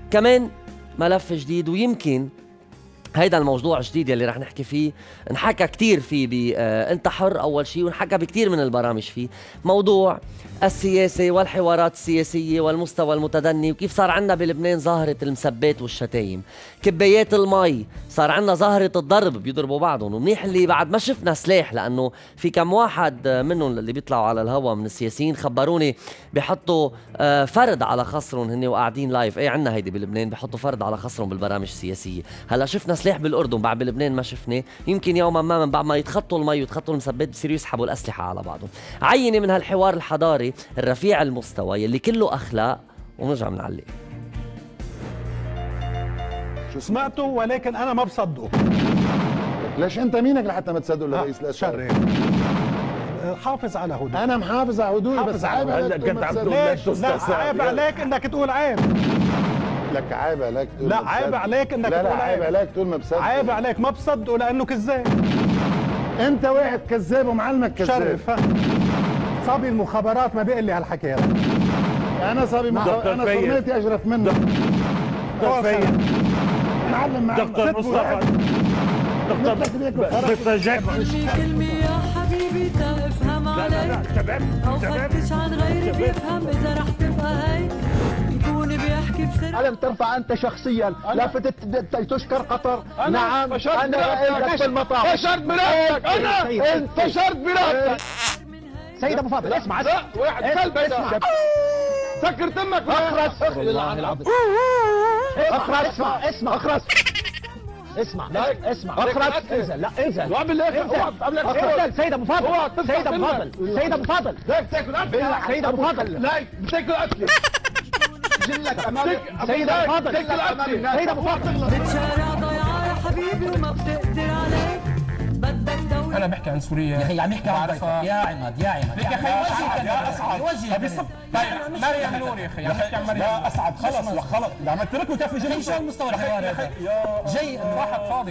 كمان ملف جديد، ويمكن هيدا الموضوع الجديد يلي رح نحكي فيه انحكى كتير فيه بانت حر اول شيء، وانحكى بكتير من البرامج فيه، موضوع السياسة والحوارات السياسية والمستوى المتدني، وكيف صار عندنا بلبنان ظاهرة المسبات والشتايم، كبايات المي صار عندنا ظاهرة الضرب، بيضربوا بعضهم، ومنيح اللي بعد ما شفنا سلاح، لأنه في كم واحد منهم اللي بيطلعوا على الهوا من السياسيين خبروني بيحطوا فرد على خصرهم هن وقاعدين لايف، ايه عندنا هيدي بلبنان بيحطوا فرد على خصرهم بالبرامج السياسية. هلا شفنا سلاح بالاردن، بعد بلبنان ما شفنا، يمكن يوما ما من بعد ما يتخطوا المي ويتخطوا المسبات بصيروا يسحبوا الاسلحه على بعضهم. عينه من هالحوار الحضاري الرفيع المستوى يلي كله اخلاق، ونرجع بنعلق. شو سمعته ولكن انا ما بصدقه. ليش انت مينك لحتى ما تصدق الرئيس الاسد؟ حافظ على هدوء. انا محافظ على هدوءي، بس عيب عليك كنت عم تقول لا عيب عليك انك تقول عيب. لك عيب عليك تقول لا عيب عليك انك تقول لا عيب عليك تقول ما بصدق. عيب عليك ما بصدقه لانه كذاب. انت واحد كذاب ومعلمك كذاب. شرف صبي المخابرات ما بيقول لي هالحكي هذا. انا صبي انا صرميتي اجرف منك. دكتور فايد معلم دكتور مصطفى بترجعك كلمة يا حبيبي تفهم عليك، أو فتش عن غيري بيفهم إذا رح تبقى هيك، يكون بيحكي بسر. ألم ترفع أنت شخصيا لفتت تشكر قطر؟ نعم أنا رأيتك بالمطار. انتشرت براسك، أنا انتشرت براسك. سيد أبو فاضل اسمع واحد كلب اسمع سكر تمك. اخرس والله العظيم. اخرس اسمع اخرس اسمع اسمع اخرس انزل. لا انزل وقبل اخرس. سيد ابو فاضل سيد ابو فاضل سيد ابو فاضل تاكل اكل. سيد ابو فاضل لا بتاكل اكل. سيد ابو فاضل سيد ابو فاضل بتشارع ضياع يا حبيبي وما بتقدر عليك، بدك دولة. انا بحكي عن سوريا يا اخي عم يحكي عن يا عماد يا عماد يا اخي يا اسعد طيب مريم نور يا اخي يا اسعد خلص خلص عم تتركوا كيف نجي شو المستوى الحوار هذا؟ جاي واحد فاضي.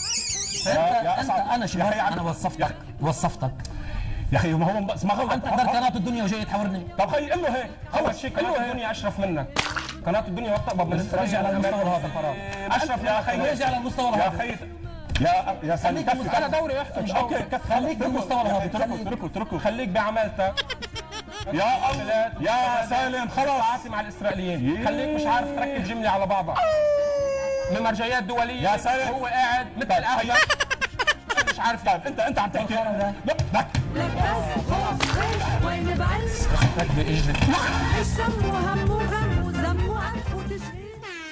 انت انا شو انا وصفتك يا اخي ما هو اسمع انت حضرت قناه الدنيا وجاي تحاورني. طب خي قل له هيك خلص شيء قناه الدنيا اشرف منك. قناه الدنيا وقت تقبض من رجع على المستوى هذا الفراغ. اشرف يا اخي رجع على المستوى هذا يا اخي يا سلام. انا دوري احكي اوكي خليك بالمستوى هذا. اتركه خليك بعملتك يا الله يا سالم. خلاص عاصم مع الاسرائيليين خليك مش عارف تركب جمله على بعضها من مرجعيات دوليه. يا سالم هو قاعد مثل اهله مش عارف. طيب انت عم تحكي لا لك بس وين بعيش ايش سموا همه غم وذمه انف وتشهيد.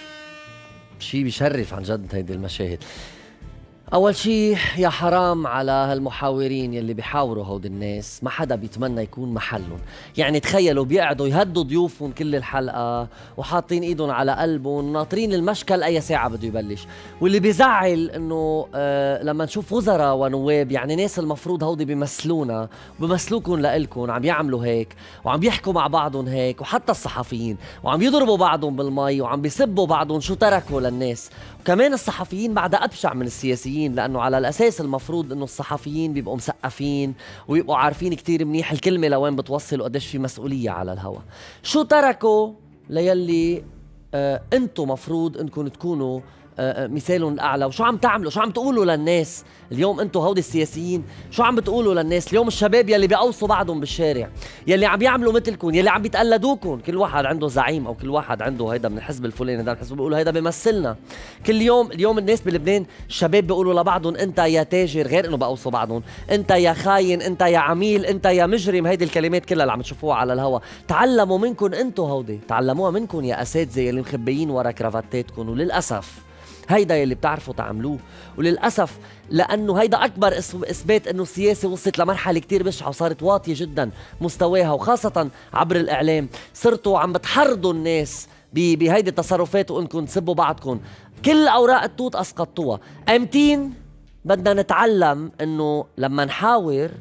شيء بيشرف عن جد هيدي المشاهد. أول شيء يا حرام على هالمحاورين يلي بيحاوروا هود الناس، ما حدا بيتمنى يكون محلهم. يعني تخيلوا بيقعدوا يهدوا ضيوفهم كل الحلقة وحاطين ايدهم على قلبهم ناطرين المشكل أي ساعة بده يبلش. واللي بيزعل إنه لما نشوف وزراء ونواب، يعني ناس المفروض هودي بيمثلونا وبيمثلوكم لإلكم، عم يعملوا هيك وعم بيحكوا مع بعضهم هيك، وحتى الصحفيين وعم يضربوا بعضهم بالمي وعم بيسبوا بعضهم شو تركوا للناس. وكمان الصحفيين بعدها أبشع من السياسيين، لأنه على الأساس المفروض إنه الصحفيين بيبقوا مثقفين ويبقوا عارفين كتير منيح الكلمة لوين بتوصل وقديش في مسؤولية على الهوا. شو تركوا ليلي أنتوا مفروض إنكم تكونوا مثالهم الأعلى؟ وشو عم تعملوا؟ شو عم تقولوا للناس اليوم؟ انتوا هودي السياسيين شو عم بتقولوا للناس اليوم؟ الشباب يلي بيقوصوا بعضهم بالشارع، يلي عم يعملوا مثلكم، يلي عم بيتقلدوكم، كل واحد عنده زعيم او كل واحد عنده هيدا من الحزب الفلاني، هيدا من الحزب، بيقولوا هيدا بيمثلنا. كل يوم اليوم الناس بلبنان الشباب بيقولوا لبعضهم انت يا تاجر، غير انه بقوصوا بعضهم، انت يا خاين، انت يا عميل، انت يا مجرم. هيدي الكلمات كلها اللي عم تشوفوها على الهوا تعلموا منكم انتوا، هودي تعلموها منكم يا اساتذه يلي مخبيين ورا كرافتاتكم. وللاسف هيدا يلي بتعرفوا تعملوه، وللأسف لأنه هيدا أكبر إثبات أنه السياسة وصلت لمرحلة كتير بشعة وصارت واطية جدا مستواها، وخاصة عبر الإعلام صرتوا عم بتحرضوا الناس بهيدي التصرفات وإنكم تسبوا بعضكم. كل أوراق التوت أسقطتوها. أمتين بدنا نتعلم أنه لما نحاور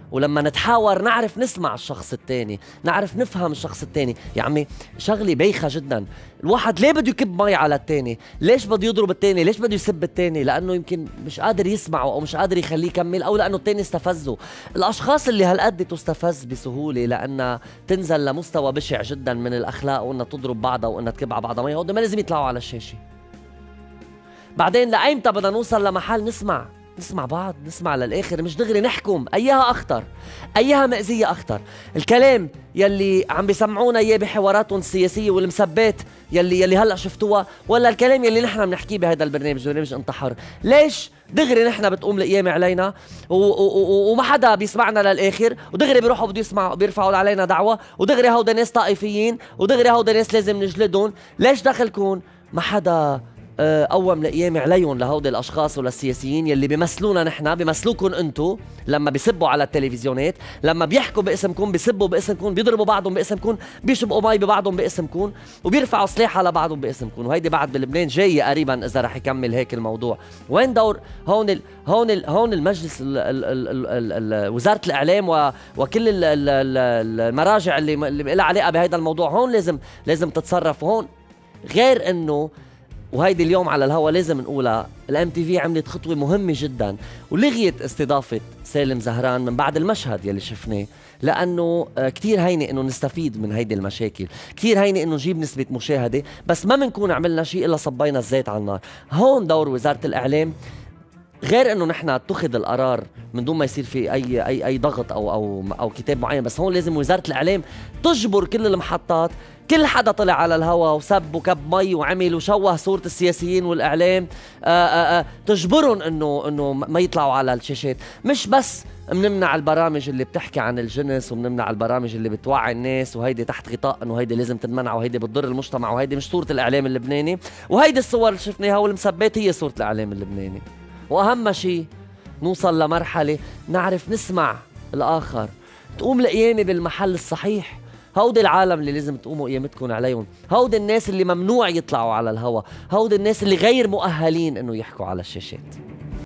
ولما نتحاور نعرف نسمع الشخص الثاني، نعرف نفهم الشخص الثاني. يا عمي شغله بايخه جدا، الواحد ليه بده يكب مي على الثاني؟ ليش بده يضرب الثاني؟ ليش بده يسب الثاني؟ لانه يمكن مش قادر يسمعه او مش قادر يخليه يكمل، او لانه الثاني استفزه. الاشخاص اللي هالقد تستفز بسهوله لانها تنزل لمستوى بشع جدا من الاخلاق وانها تضرب بعضها وانها تكب على بعضها مي، هودي ما لازم يطلعوا على الشاشه. بعدين لايمتى بدنا نوصل لمحل نسمع بعض، نسمع للاخر، مش دغري نحكم ايها اخطر، ايها مأزية اخطر. الكلام يلي عم بيسمعونا اياه بحواراتهم السياسيه والمسبات يلي هلا شفتوها، ولا الكلام يلي نحن بنحكيه بهذا البرنامج، برنامج انتحر؟ ليش دغري نحن بتقوم القيامه علينا وما حدا بيسمعنا للاخر، ودغري بيروحوا بده يسمعوا بيرفعوا علينا دعوه، ودغري هودا ناس طائفيين، ودغري هودا ناس لازم نجلدهم؟ ليش دخلكم؟ ما حدا قوم القيامة عليهم لهودي الاشخاص وللسياسيين يلي بيمثلونا نحن، بيمثلوكم انتو لما بيسبوا على التلفزيونات، لما بيحكوا باسمكم، بيسبوا باسمكم، بيضربوا بعضهم باسمكم، بيشبقوا مي ببعضهم باسمكم، وبيرفعوا سلاح على بعضهم باسمكم. وهيدي بعد بلبنان جايه قريبا اذا رح يكمل هيك الموضوع. وين دور هون المجلس وزاره الاعلام وكل المراجع اللي لها علاقه بهذا الموضوع؟ هون لازم تتصرف. وهون غير انه، وهيدي اليوم على الهوا لازم نقولها، الام تي في عملت خطوه مهمه جدا ولغيت استضافه سالم زهران من بعد المشهد يلي شفناه، لانه كثير هينه انه نستفيد من هيدي المشاكل، كثير هينه انه نجيب نسبه مشاهده، بس ما بنكون عملنا شيء الا صبينا الزيت على النار. هون دور وزاره الاعلام، غير انه نحن اتخذ القرار من دون ما يصير في اي ضغط او كتاب معين، بس هون لازم وزاره الاعلام تجبر كل المحطات، كل حدا طلع على الهوا وسب وكب مي وعمل وشوه صورة السياسيين والإعلام، تجبرهم إنه ما يطلعوا على الشاشات. مش بس بنمنع البرامج اللي بتحكي عن الجنس، وبنمنع البرامج اللي بتوعي الناس، وهيدي تحت غطاء إنه هيدي لازم تنمنع، وهيدي بتضر المجتمع، وهيدي مش صورة الإعلام اللبناني، وهيدي الصور اللي شفناها والمسبات هي صورة الإعلام اللبناني. وأهم شيء نوصل لمرحلة نعرف نسمع الآخر، تقوم القيامة بالمحل الصحيح. هودي العالم اللي لازم تقوموا قيامتكم عليهم، هودي الناس اللي ممنوع يطلعوا على الهوا، هودي الناس اللي غير مؤهلين انه يحكوا على الشاشات.